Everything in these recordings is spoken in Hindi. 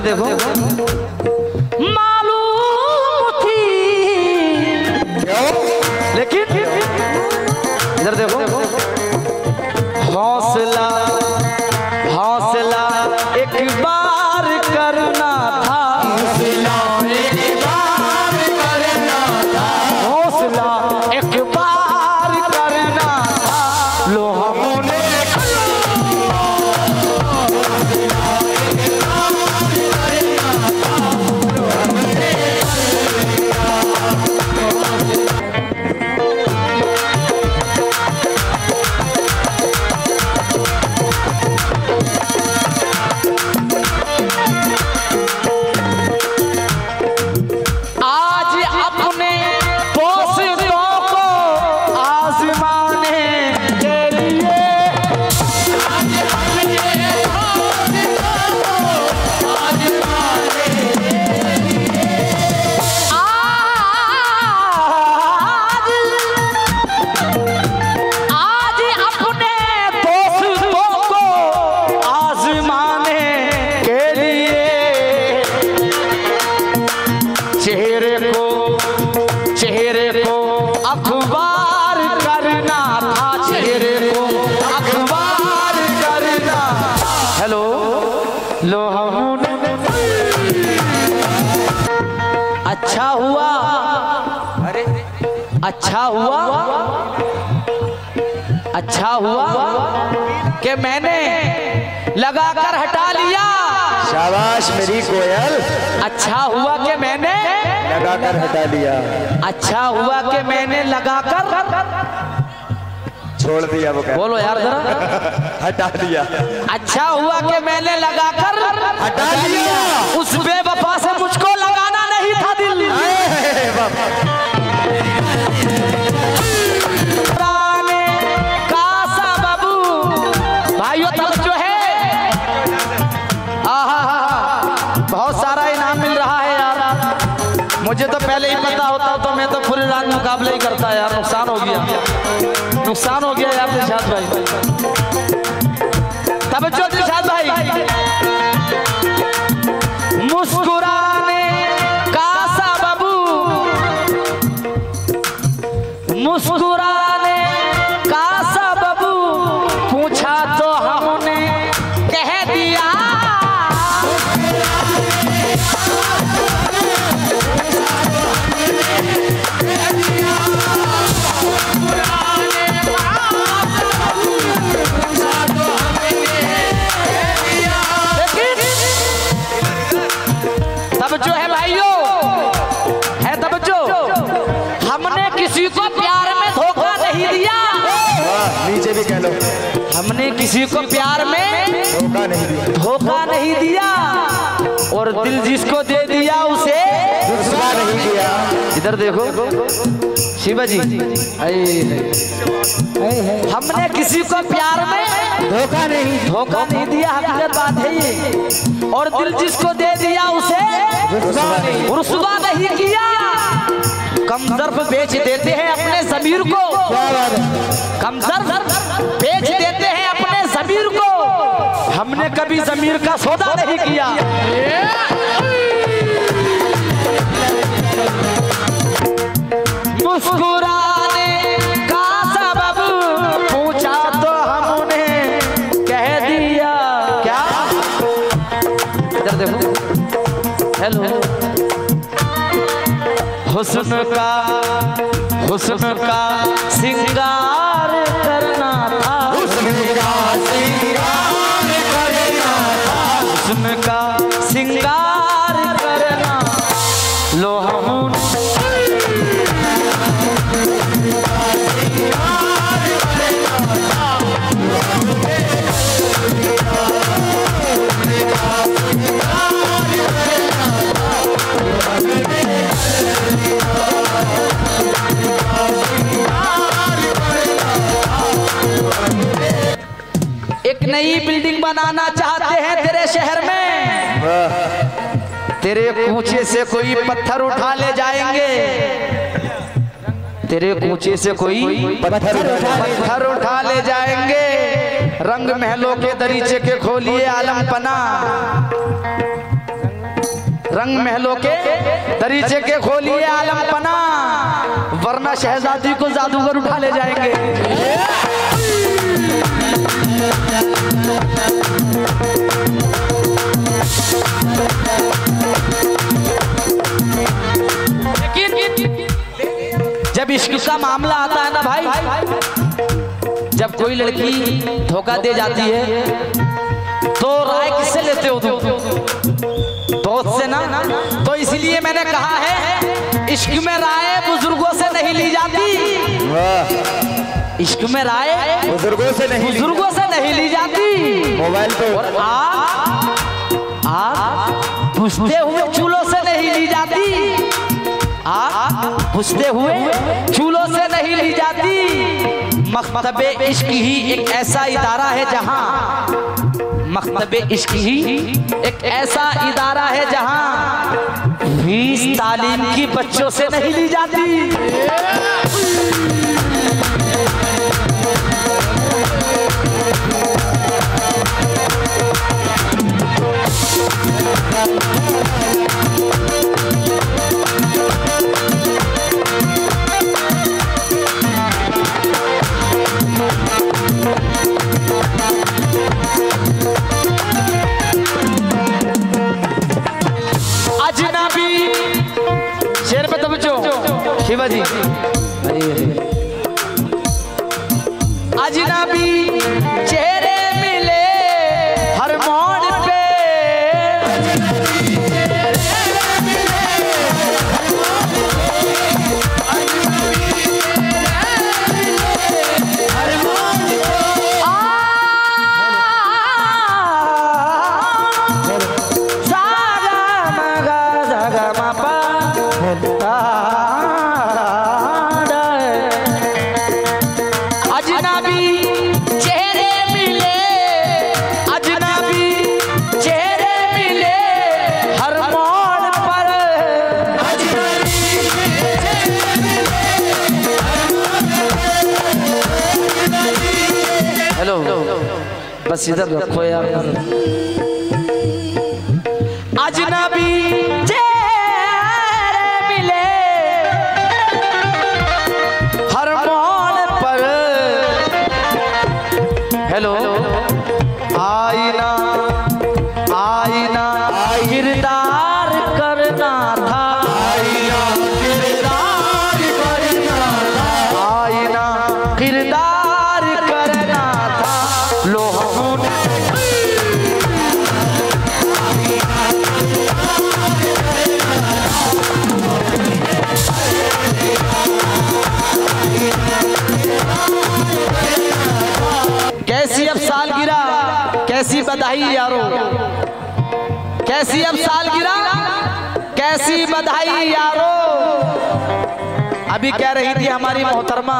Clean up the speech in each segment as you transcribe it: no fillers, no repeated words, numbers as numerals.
देखो, मालूम थी लेकिन इधर देखो, हौसला हौसला एक बार करना था, हौसला एक बार करना था, हौसला एक बार करना था, लो हमने चेहरे को अखबार करना था, चेहरे को अखबार करना। हेलो लो हमने अच्छा हुआ, अरे अच्छा हुआ, अच्छा हुआ कि मैंने लगाकर हटा लिया। शाबाश मेरी कोयल। अच्छा हुआ कि मैंने लगाकर हटा लिया। अच्छा हुआ कि मैंने लगाकर छोड़ दिया। वो बोलो यार जरा। हटा दिया। अच्छा हुआ कि मैंने लगाकर हटा लिया। उस बेवफा से मुझको लगाना नहीं था दिल। भाइयों तब जो है बहुत सारा इनाम मिल रहा है यार। मुझे तो पहले ही पता होता तो मैं तो पूरे रात मुकाबले ही करता यार। नुकसान हो गया, नुकसान हो गया यार दिलशाद भाई। तब जो दिलशाद भाई मुस्कुराने का सबब, मुस्कुराने का सबब पूछा तो हमने कह दिया। तब जो है भाइयों है, तब जो हमने किसी को प्यार में धोखा नहीं दिया। नीचे भी कह लो, हमने किसी को प्यार में धोखा नहीं दिया, धोखा नहीं दिया। और दिल जिसको दे दिया उसे रुसवा नहीं किया। इधर देखो शिवा जी, हमने किसी को प्यार में धोखा नहीं दिया, हकीकत बात है ये। और दिल जिसको दे दिया उसे रुसवा नहीं किया। कम ज़र्फ बेच देते हैं अपने ज़मीर को, कम ज़र्फ बेच देते हैं अपने ज़मीर को। हमने कभी ज़मीर का सौदा नहीं किया। मुस्कुराने का सबब पूछा तो हमने कह दिया। क्या इधर देखो, हेलो हुस्न का सिंगार करना था, हुस्न का सिंगार करना था, हुस्न का सिंगार करना। लो हम एक नई बिल्डिंग बनाना चाहते हैं तेरे शहर में। तेरे कूचे से कोई पत्थर उठा ले जाएंगे, तेरे कूचे से कोई पत्थर उठा ले जाएंगे। रंग महलों के दरीचे के खोलिए आलम पना, रंग महलों के दरीचे के खोलिए आलम पना, वरना शहजादी को जादूगर उठा ले जाएंगे। जब इश्क का मामला आता है ना भाई, जब कोई लड़की धोखा दे जाती है तो राय किससे लेते हो तुम? दोस्त से ना। तो इसलिए मैंने कहा है इश्क में राय बुजुर्गों से नहीं ली जाती। इश्क में राय बुजुर्गों से नहीं ली जाती। मोबाइल पे और आप बुझते हुए चूल्हों से नहीं ली जाती। आप बुझते हुए चूल्हों से नहीं ली जाती। मकतबे इश्क ही एक ऐसा इदारा है जहां, मकतबे इश्क ही एक ऐसा इदारा है जहां फीस तालीम की बच्चों से नहीं ली जाती। शेर पे तवज्जो शिवाजी। अजनबी चेहरे मिले हर मोड़ पे, बस इधर रखो यार। अजनबी चेहरे मिले हर मोड़ पर, हेलो आईना आईना किरदार करना था, आईना किरदार करना था, आईना किरदार करना था। लो कैसी अब सालगिरह, कैसी बधाई यारो, कैसी अब सालगिरह, कैसी बधाई यारो। अभी कह रही थी हमारी मोहतरमा,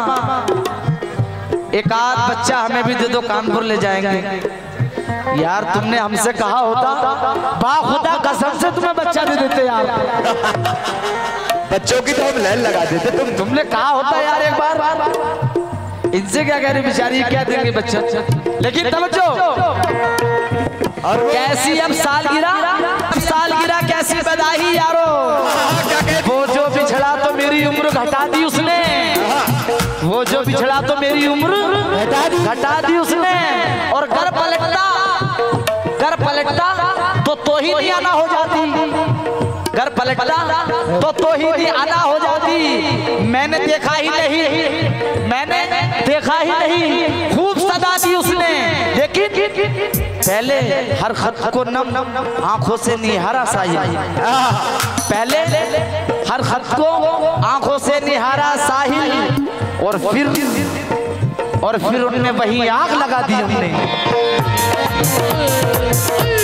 एक आध बच्चा हमें भी दे दो, कानपुर ले जाएंगे। यार तुमने हमसे कहा होता, बाखुदा कसम से तुम्हें बच्चा दे देते यार। बच्चों की तो हम लाइन लगा देते, तुमने कहा होता यार एक बार। इनसे क्या कह रही बेचारी, क्या देंगे बच्चा। लेकिन तवज्जो, और कैसी अब सालगिरह कैसी बधाई यारो। वो जो बिछड़ा तो मेरी उम्र घटा दी उसने, वो जो बिछड़ा तो मेरी उम्र घटा दी उसने। और घर पलटता तो ही नहीं आना हो जाती, घर पलटता तो ही नहीं आना हो जाती। मैंने देखा ही नहीं, खूब सदा दी उसने। लेकिन पहले हर खत को नम आंखों से निहारा साहिल, पहले हर खत को आंखों से निहारा साहिल, और फिर उनमें वही आग लगा दी हमने।